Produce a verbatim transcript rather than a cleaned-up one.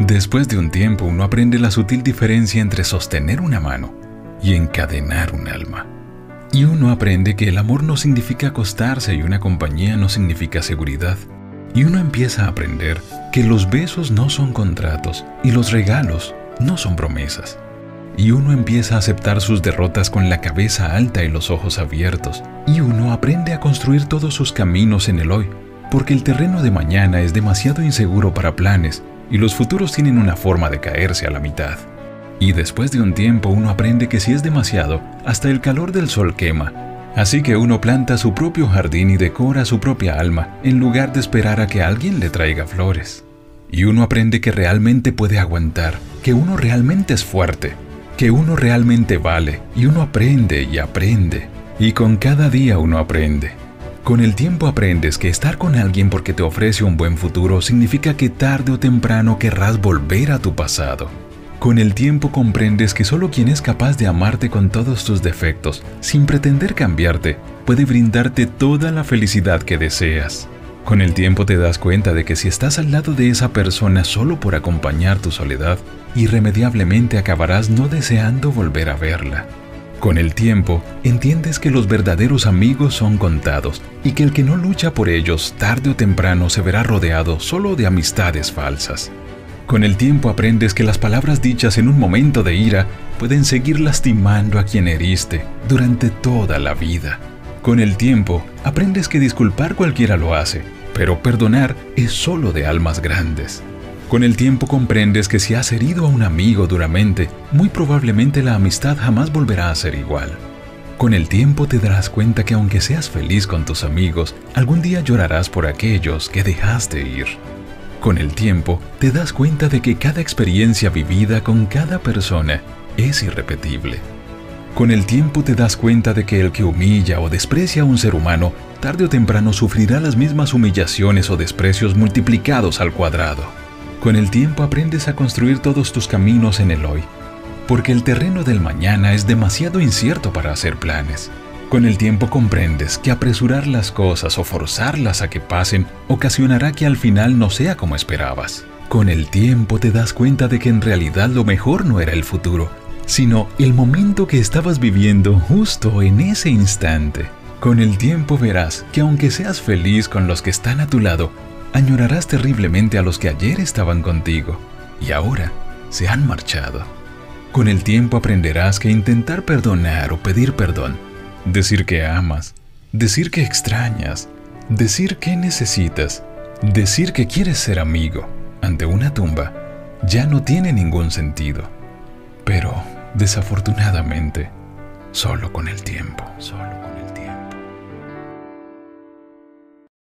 Después de un tiempo uno aprende la sutil diferencia entre sostener una mano y encadenar un alma. Y uno aprende que el amor no significa acostarse y una compañía no significa seguridad. Y uno empieza a aprender que los besos no son contratos y los regalos no son promesas. Y uno empieza a aceptar sus derrotas con la cabeza alta y los ojos abiertos. Y uno aprende a construir todos sus caminos en el hoy, porque el terreno de mañana es demasiado inseguro para planes y los futuros tienen una forma de caerse a la mitad. Y después de un tiempo uno aprende que si es demasiado, hasta el calor del sol quema. Así que uno planta su propio jardín y decora su propia alma en lugar de esperar a que alguien le traiga flores. Y uno aprende que realmente puede aguantar, que uno realmente es fuerte, que uno realmente vale, y uno aprende y aprende. Y con cada día uno aprende. Con el tiempo aprendes que estar con alguien porque te ofrece un buen futuro significa que tarde o temprano querrás volver a tu pasado. Con el tiempo comprendes que solo quien es capaz de amarte con todos tus defectos, sin pretender cambiarte, puede brindarte toda la felicidad que deseas. Con el tiempo te das cuenta de que si estás al lado de esa persona solo por acompañar tu soledad, irremediablemente acabarás no deseando volver a verla. Con el tiempo, entiendes que los verdaderos amigos son contados y que el que no lucha por ellos tarde o temprano se verá rodeado solo de amistades falsas. Con el tiempo aprendes que las palabras dichas en un momento de ira pueden seguir lastimando a quien heriste durante toda la vida. Con el tiempo aprendes que disculpar cualquiera lo hace, pero perdonar es solo de almas grandes. Con el tiempo comprendes que si has herido a un amigo duramente, muy probablemente la amistad jamás volverá a ser igual. Con el tiempo te darás cuenta que aunque seas feliz con tus amigos, algún día llorarás por aquellos que dejaste ir. Con el tiempo te das cuenta de que cada experiencia vivida con cada persona es irrepetible. Con el tiempo te das cuenta de que el que humilla o desprecia a un ser humano, tarde o temprano sufrirá las mismas humillaciones o desprecios multiplicados al cuadrado. Con el tiempo aprendes a construir todos tus caminos en el hoy, porque el terreno del mañana es demasiado incierto para hacer planes. Con el tiempo comprendes que apresurar las cosas o forzarlas a que pasen ocasionará que al final no sea como esperabas. Con el tiempo te das cuenta de que en realidad lo mejor no era el futuro, sino el momento que estabas viviendo justo en ese instante. Con el tiempo verás que aunque seas feliz con los que están a tu lado, añorarás terriblemente a los que ayer estaban contigo y ahora se han marchado. Con el tiempo aprenderás que intentar perdonar o pedir perdón, decir que amas, decir que extrañas, decir que necesitas, decir que quieres ser amigo ante una tumba, ya no tiene ningún sentido. Pero, desafortunadamente, solo con el tiempo, solo con